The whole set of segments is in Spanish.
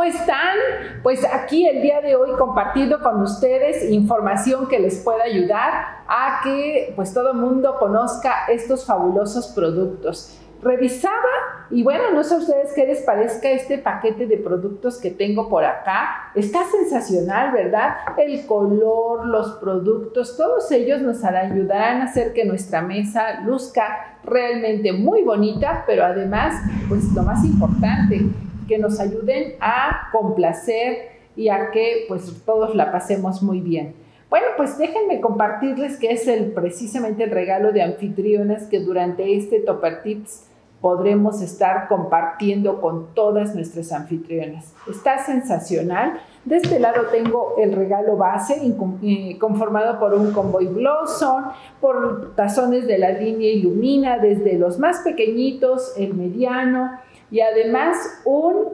¿cómo están? Pues aquí el día de hoy compartiendo con ustedes información que les pueda ayudar a que pues todo el mundo conozca estos fabulosos productos. Revisaba y bueno, no sé a ustedes qué les parezca este paquete de productos que tengo por acá. Está sensacional, ¿verdad? El color, los productos, todos ellos nos ayudarán a hacer que nuestra mesa luzca realmente muy bonita, pero además, pues lo más importante, que nos ayuden a complacer y a que pues todos la pasemos muy bien. Bueno, pues déjenme compartirles que es precisamente el regalo de anfitrionas que durante este Topper Tips podremos estar compartiendo con todas nuestras anfitrionas. Está sensacional. De este lado tengo el regalo base conformado por un Convoy Blossom, por tazones de la línea Illumina, desde los más pequeñitos, el mediano y además un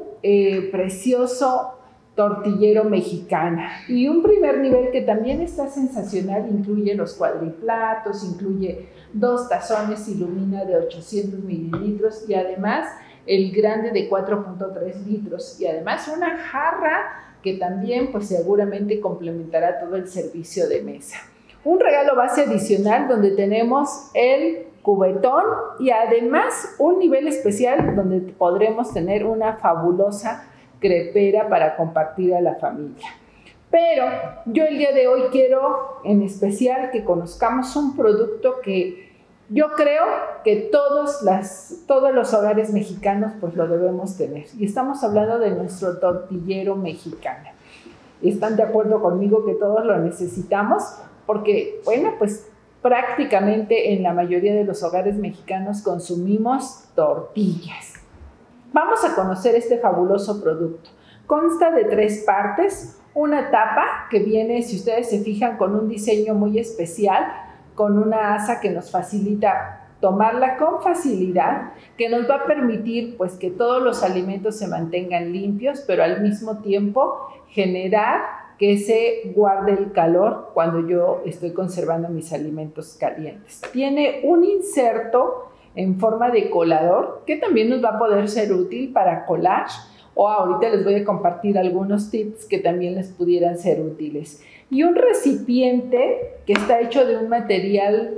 precioso tortillero mexicana. Y un primer nivel que también está sensacional, incluye los cuadriplatos, incluye 2 tazones Illumina de 800 mililitros y además el grande de 4.3 litros y además una jarra que también pues seguramente complementará todo el servicio de mesa. Un regalo base adicional donde tenemos el cubetón y además un nivel especial donde podremos tener una fabulosa crepera para compartir a la familia. Pero yo el día de hoy quiero en especial que conozcamos un producto que yo creo que todos los hogares mexicanos pues lo debemos tener. Y estamos hablando de nuestro tortillero mexicano. ¿Están de acuerdo conmigo que todos lo necesitamos? Porque, bueno, pues prácticamente en la mayoría de los hogares mexicanos consumimos tortillas. Vamos a conocer este fabuloso producto. Consta de 3 partes, una tapa que viene, si ustedes se fijan, con un diseño muy especial, con una asa que nos facilita tomarla con facilidad, que nos va a permitir pues que todos los alimentos se mantengan limpios, pero al mismo tiempo generar que se guarde el calor cuando yo estoy conservando mis alimentos calientes. Tiene un inserto en forma de colador, que también nos va a poder ser útil para colar, o ahorita les voy a compartir algunos tips que también les pudieran ser útiles. Y un recipiente que está hecho de un material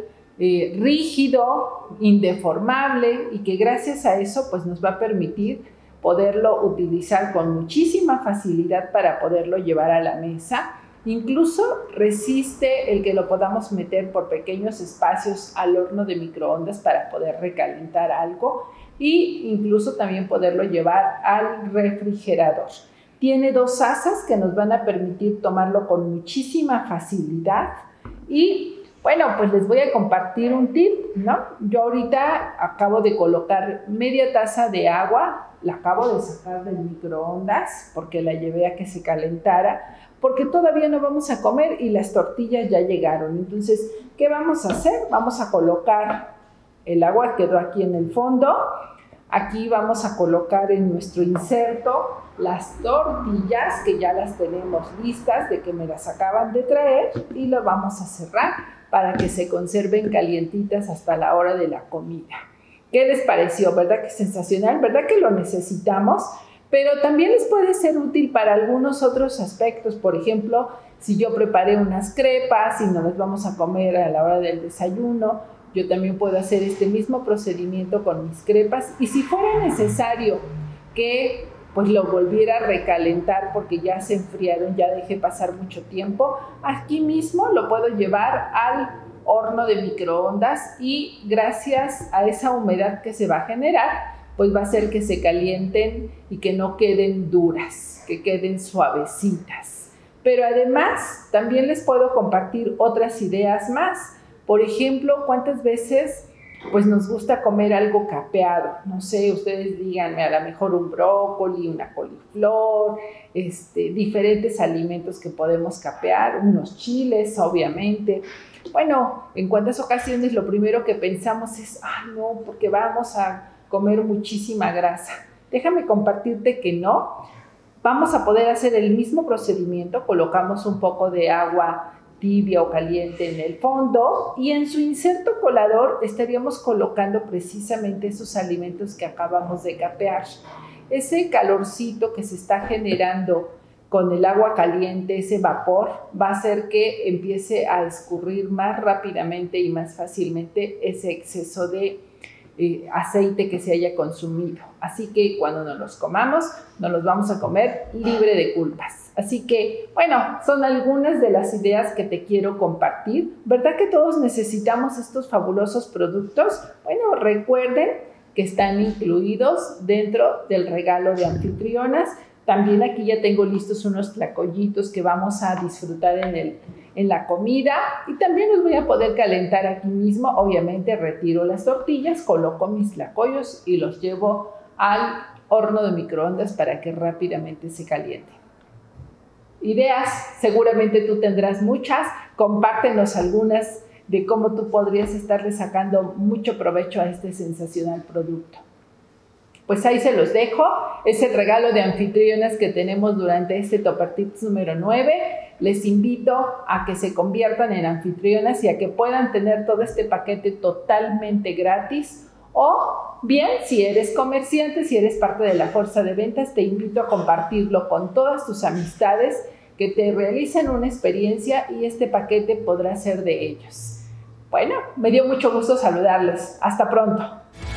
rígido, indeformable, y que gracias a eso pues nos va a permitir poderlo utilizar con muchísima facilidad para poderlo llevar a la mesa. Incluso resiste el que lo podamos meter por pequeños espacios al horno de microondas para poder recalentar algo e incluso también poderlo llevar al refrigerador. Tiene 2 asas que nos van a permitir tomarlo con muchísima facilidad y bueno, pues les voy a compartir un tip, ¿no? Yo ahorita acabo de colocar media taza de agua, la acabo de sacar del microondas porque la llevé a que se calentara, porque todavía no vamos a comer y las tortillas ya llegaron. Entonces, ¿qué vamos a hacer? Vamos a colocar el agua, quedó aquí en el fondo. Aquí vamos a colocar en nuestro inserto las tortillas que ya las tenemos listas, de que me las acaban de traer, y lo vamos a cerrar para que se conserven calientitas hasta la hora de la comida. ¿Qué les pareció? ¿Verdad que es sensacional? ¿Verdad que lo necesitamos? Pero también les puede ser útil para algunos otros aspectos. Por ejemplo, si yo preparé unas crepas y no las vamos a comer a la hora del desayuno, yo también puedo hacer este mismo procedimiento con mis crepas. Y si fuera necesario que pues lo volviera a recalentar porque ya se enfriaron, ya dejé pasar mucho tiempo, aquí mismo lo puedo llevar al horno de microondas y gracias a esa humedad que se va a generar, pues va a hacer que se calienten y que no queden duras, que queden suavecitas. Pero además también les puedo compartir otras ideas más. Por ejemplo, ¿cuántas veces pues nos gusta comer algo capeado? No sé, ustedes díganme, a lo mejor un brócoli, una coliflor, diferentes alimentos que podemos capear, unos chiles, obviamente. Bueno, en cuántas ocasiones lo primero que pensamos es, no, porque vamos a comer muchísima grasa. Déjame compartirte que no. Vamos a poder hacer el mismo procedimiento, colocamos un poco de agua tibia o caliente en el fondo y en su inserto colador estaríamos colocando precisamente esos alimentos que acabamos de capear. ese calorcito que se está generando con el agua caliente, ese vapor, va a hacer que empiece a escurrir más rápidamente y más fácilmente ese exceso de aceite que se haya consumido. Así que cuando nos los comamos, nos los vamos a comer libre de culpas. Así que, bueno, son algunas de las ideas que te quiero compartir. ¿Verdad que todos necesitamos estos fabulosos productos? Bueno, recuerden que están incluidos dentro del regalo de anfitrionas. También aquí ya tengo listos unos tlacoyitos que vamos a disfrutar en la comida, y también los voy a poder calentar aquí mismo. Obviamente retiro las tortillas, coloco mis tlacoyos y los llevo al horno de microondas para que rápidamente se calienten. Ideas, seguramente tú tendrás muchas. Compártenos algunas de cómo tú podrías estarle sacando mucho provecho a este sensacional producto. Pues ahí se los dejo. Es el regalo de anfitrionas que tenemos durante este Topper Tips número 9. Les invito a que se conviertan en anfitrionas y a que puedan tener todo este paquete totalmente gratis. O bien, si eres comerciante, si eres parte de la fuerza de ventas, te invito a compartirlo con todas tus amistades que te realicen una experiencia y este paquete podrá ser de ellos. Bueno, me dio mucho gusto saludarles. Hasta pronto.